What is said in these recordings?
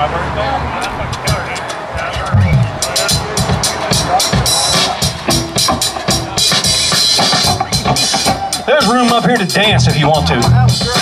There's room up here to dance if you want to.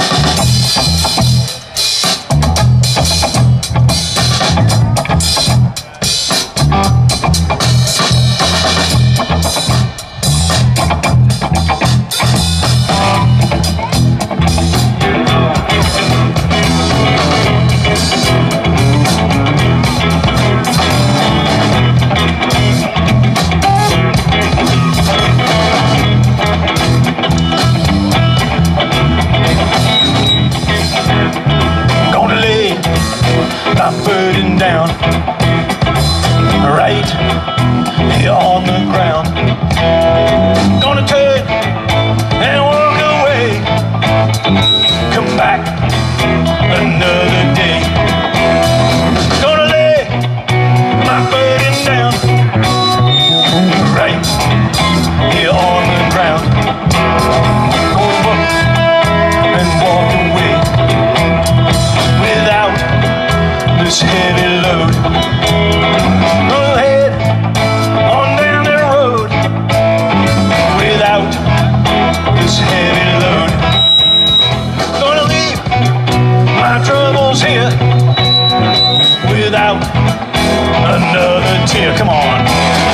Down right here on the ground, gonna turn and walk away, come back another day, gonna lay my burden down right here on the ground, over and walk away without this heavy load. Go ahead on down the road without this heavy load. Gonna leave my troubles here without another tear. Come on.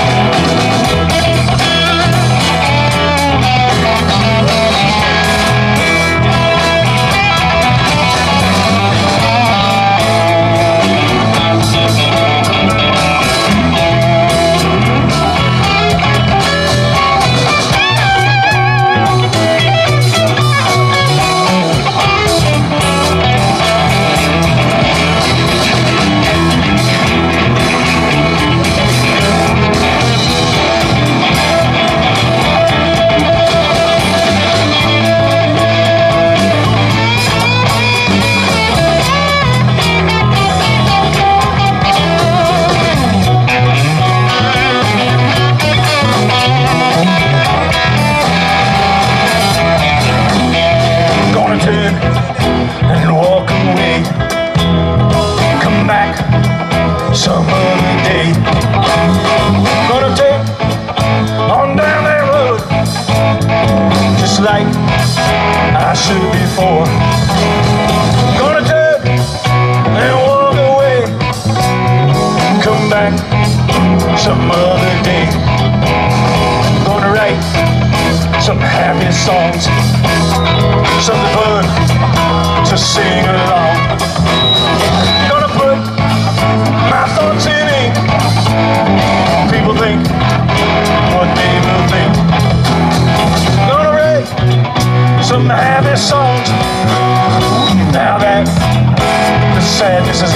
Some other day, gonna take on down that road, just like I should before. Gonna turn and walk away, come back some other day. Gonna write some happy songs, something fun to sing along. Gonna put my thoughts in ink. People think what they will think. Gonna write some happy songs now that the sadness is